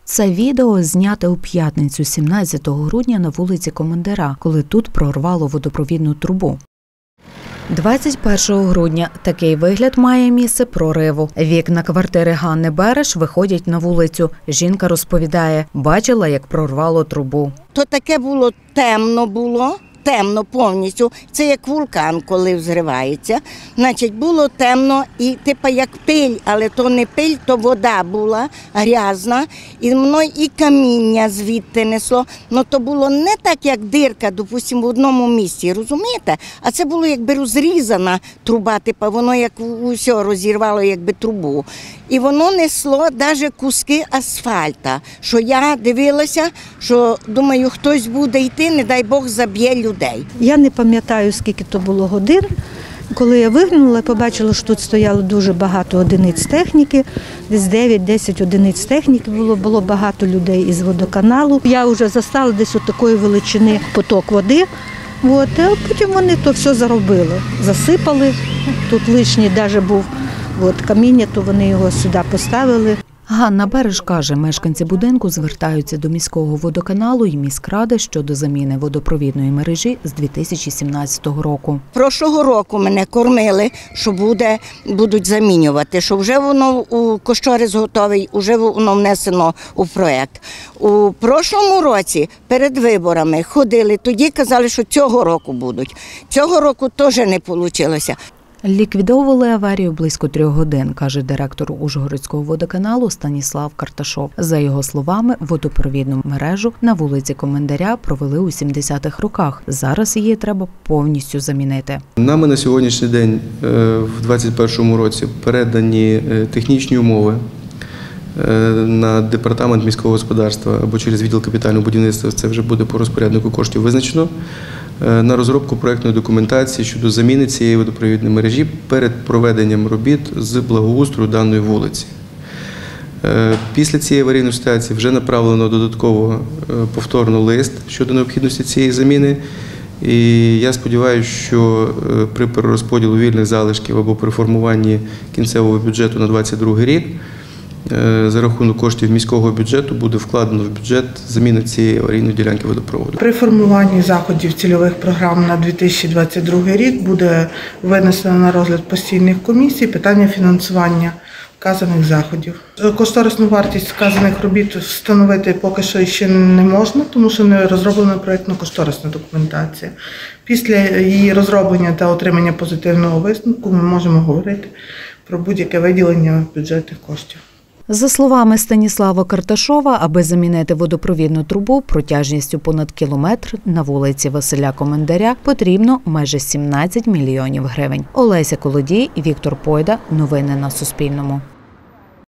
Це відео зняте у п'ятницю 17 грудня на вулиці Командира, коли тут прорвало водопровідну трубу. 21 грудня такий вигляд має місце прориву. Вікна квартири Ганни Береш виходять на вулицю. Жінка розповідає, бачила, як прорвало трубу. То таке було, темно повністю. Це як вулкан, коли взривається. Значить, було темно і типа як пиль, але то не пиль, то вода була грязна. І мною і каміння звідти несло. Ну то було не так, як дирка, допустимо, в одному місці, розумієте? А це було якби розрізана труба, типа воно як усе розірвало якби трубу. І воно несло навіть куски асфальта, що я дивилася, що, думаю, хтось буде йти, не дай Бог, заб'є людей. Я не пам'ятаю, скільки то було годин. Коли я виглянула, побачила, що тут стояло дуже багато одиниць техніки, десь 9-10 одиниць техніки було багато людей із водоканалу. Я вже застала десь от такої величини поток води, а потім вони то все заробили, засипали, тут лишній навіть був каміння, то вони його сюди поставили. Ганна Береш каже, мешканці будинку звертаються до міського водоканалу і міськради щодо заміни водопровідної мережі з 2017 року. Прошлого року мене кормили, що будуть замінювати, що вже воно у кошторис готовий, вже воно внесено у проєкт. У прошлому році перед виборами ходили, тоді казали, що цього року будуть. Цього року теж не вийшло. Ліквідовували аварію близько 3 годин, каже директор Ужгородського водоканалу Станіслав Карташов. За його словами, водопровідну мережу на вулиці Командаря провели у 70-х роках. Зараз її треба повністю замінити. Нами на сьогоднішній день, в 2021 році, передані технічні умови на департамент міського господарства або через відділ капітального будівництва, це вже буде по розпоряднику коштів визначено, на розробку проєктної документації щодо заміни цієї водопровідної мережі перед проведенням робіт з благоустрою даної вулиці. Після цієї аварійної ситуації вже направлено додатково повторно лист щодо необхідності цієї заміни. І я сподіваюся, що при перерозподілу вільних залишків або при формуванні кінцевого бюджету на 2022 рік за рахунок коштів міського бюджету буде вкладено в бюджет заміна цієї аварійної ділянки водопроводу. При формуванні заходів цільових програм на 2022 рік буде винесено на розгляд постійних комісій питання фінансування вказаних заходів. Кошторисну вартість вказаних робіт встановити поки що ще не можна, тому що не розроблена проєктно-кошторисна документація. Після її розроблення та отримання позитивного висновку ми можемо говорити про будь-яке виділення бюджетних коштів. За словами Станіслава Карташова, аби замінити водопровідну трубу протяжністю понад кілометр на вулиці Василя Командаря, потрібно майже 17 мільйонів гривень. Олеся Колодій, Віктор Пойда. Новини на Суспільному.